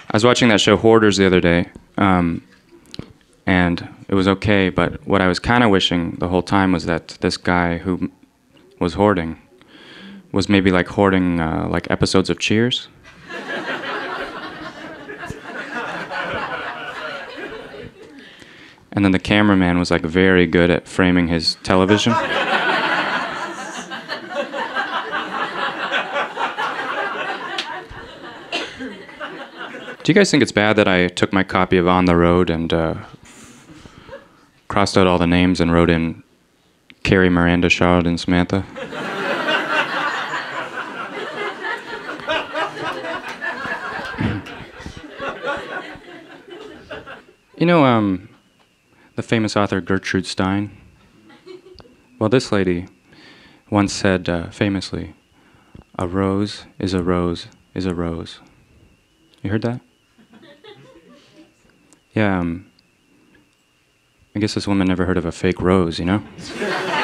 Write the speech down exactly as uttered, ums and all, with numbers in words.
I was watching that show Hoarders the other day, um, and it was okay, but what I was kind of wishing the whole time was that this guy who was hoarding was maybe like hoarding uh, like episodes of Cheers. And then the cameraman was like very good at framing his television. Do you guys think it's bad that I took my copy of On the Road and uh, crossed out all the names and wrote in Carrie, Miranda, Charlotte, and Samantha? You know, um, the famous author Gertrude Stein? Well, this lady once said uh, famously, "A rose is a rose is a rose." You heard that? Yeah, um, I guess this woman never heard of a fake rose, you know?